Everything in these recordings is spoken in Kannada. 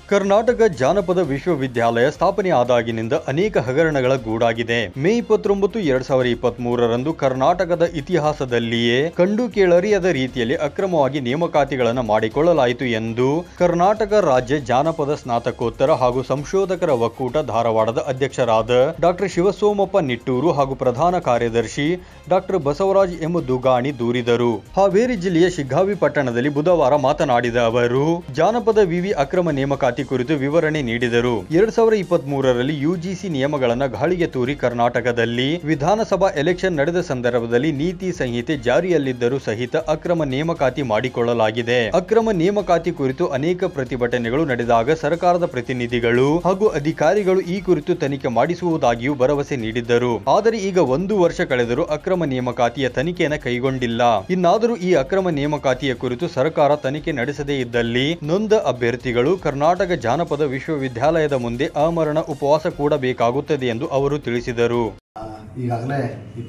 ಕರ್ನಾಟಕ ಜಾನಪದ ವಿಶ್ವವಿದ್ಯಾಲಯ ಸ್ಥಾಪನೆ ಆದಾಗಿನಿಂದ ಅನೇಕ ಹಗರಣಗಳ ಗೂಡಾಗಿದೆ. ಮೇ 29, 2023ರಂದು ಕರ್ನಾಟಕದ ಇತಿಹಾಸದಲ್ಲಿಯೇ ಕಂಡು ಕೇಳರಿಯದ ರೀತಿಯಲ್ಲಿ ಅಕ್ರಮವಾಗಿ ನೇಮಕಾತಿಗಳನ್ನು ಮಾಡಿಕೊಳ್ಳಲಾಯಿತು ಎಂದು ಕರ್ನಾಟಕ ರಾಜ್ಯ ಜಾನಪದ ಸ್ನಾತಕೋತ್ತರ ಹಾಗೂ ಸಂಶೋಧಕರ ಒಕ್ಕೂಟ ಧಾರವಾಡದ ಅಧ್ಯಕ್ಷರಾದ ಡಾ ಶಿವಸೋಮಪ್ಪ ನಿಟ್ಟೂರು ಹಾಗೂ ಪ್ರಧಾನ ಕಾರ್ಯದರ್ಶಿ ಡಾ ಬಸವರಾಜ್ ಎಂ ದುಗಾಣಿ ದೂರಿದರು. ಹಾವೇರಿ ಜಿಲ್ಲೆಯ ಶಿಗ್ಗಾವಿ ಪಟ್ಟಣದಲ್ಲಿ ಬುಧವಾರ ಮಾತನಾಡಿದ ಅವರು, ಜಾನಪದ ವಿವಿ ಅಕ್ರಮ ನೇಮಕಾತಿ ಕುರಿತು ವಿವರಣೆ ನೀಡಿದರು. 2023ರಲ್ಲಿ ಯುಜಿಸಿ ನಿಯಮಗಳನ್ನು ಗಾಳಿಗೆ ತೂರಿ ಕರ್ನಾಟಕದಲ್ಲಿ ವಿಧಾನಸಭಾ ಎಲೆಕ್ಷನ್ ನಡೆದ ಸಂದರ್ಭದಲ್ಲಿ ನೀತಿ ಸಂಹಿತೆ ಜಾರಿಯಲ್ಲಿದ್ದರೂ ಸಹಿತ ಅಕ್ರಮ ನೇಮಕಾತಿ ಮಾಡಿಕೊಳ್ಳಲಾಗಿದೆ. ಅಕ್ರಮ ನೇಮಕಾತಿ ಕುರಿತು ಅನೇಕ ಪ್ರತಿಭಟನೆಗಳು ನಡೆದಾಗ ಸರ್ಕಾರದ ಪ್ರತಿನಿಧಿಗಳು ಹಾಗೂ ಅಧಿಕಾರಿಗಳು ಈ ಕುರಿತು ತನಿಖೆ ಮಾಡಿಸುವುದಾಗಿಯೂ ಭರವಸೆ ನೀಡಿದ್ದರು. ಆದರೆ ಈಗ 1 ವರ್ಷ ಕಳೆದರೂ ಅಕ್ರಮ ನೇಮಕಾತಿಯ ತನಿಖೆಯನ್ನು ಕೈಗೊಂಡಿಲ್ಲ. ಇನ್ನಾದರೂ ಈ ಅಕ್ರಮ ನೇಮಕಾತಿಯ ಕುರಿತು ಸರ್ಕಾರ ತನಿಖೆ ನಡೆಸದೇ ಇದ್ದಲ್ಲಿ ನೊಂದ ಅಭ್ಯರ್ಥಿಗಳು ಕರ್ನಾಟಕ ಜಾನಪದ ವಿಶ್ವವಿದ್ಯಾಲಯದ ಮುಂದೆ ಆಮರಣ ಉಪವಾಸ ಕೂಡಬೇಕಾಗುತ್ತದೆ ಎಂದು ಅವರು ತಿಳಿಸಿದರು. ಈಗಾಗಲೇ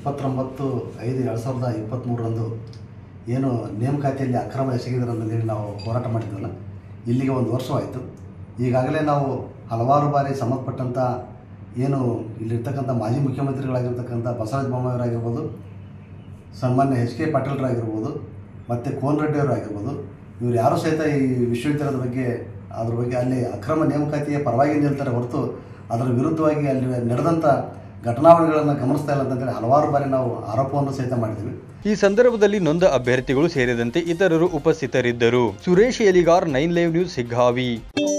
29/5/2023ರಂದು ಏನು ನೇಮಕಾತಿಯಲ್ಲಿ ಅಕ್ರಮ ಎಸಗಿದರೆಂದು ನಾವು ಹೋರಾಟ ಮಾಡಿದ್ವಲ್ಲ, ಇಲ್ಲಿಗೆ 1 ವರ್ಷವಾಯಿತು. ಈಗಾಗಲೇ ನಾವು ಹಲವಾರು ಬಾರಿ ಸಂಬಂಧಪಟ್ಟಂಥ ಏನು ಇಲ್ಲಿರ್ತಕ್ಕಂಥ ಮಾಜಿ ಮುಖ್ಯಮಂತ್ರಿಗಳಾಗಿರ್ತಕ್ಕಂಥ ಬಸವರಾಜ ಬೊಮ್ಮಾಯಿಯವರಾಗಿರ್ಬೋದು, ಸನ್ಮಾನ್ಯ ಎಚ್ ಕೆ ಪಾಟೀಲ್ರಾಗಿರ್ಬೋದು, ಮತ್ತು ಕೋನ್ ರೆಡ್ಡಿಯವರಾಗಿರ್ಬೋದು, ಇವರು ಯಾರೂ ಸಹಿತ ಈ ವಿಶ್ವವಿದ್ಯಾಲಯದ ಬಗ್ಗೆ ಅಲ್ಲಿ ಅಕ್ರಮ ನೇಮಕಾತಿಯ ಪರವಾಗಿ ನಿಲ್ತಾರೆ ಹೊರತು ಅದರ ವಿರುದ್ಧವಾಗಿ ಅಲ್ಲಿ ನಡೆದಂಥ ಘಟನಾವಳಿಗಳನ್ನು ಗಮನಿಸ್ತಾ ಇಲ್ಲ ಅಂತಂದರೆ ಹಲವಾರು ಬಾರಿ ನಾವು ಆರೋಪವನ್ನು ಸಹಿತ ಮಾಡಿದ್ದೀವಿ. ಈ ಸಂದರ್ಭದಲ್ಲಿ ನೊಂದ ಅಭ್ಯರ್ಥಿಗಳು ಸೇರಿದಂತೆ ಇತರರು ಉಪಸ್ಥಿತರಿದ್ದರು. Suresh Eligar, 9 live news, Shiggavi.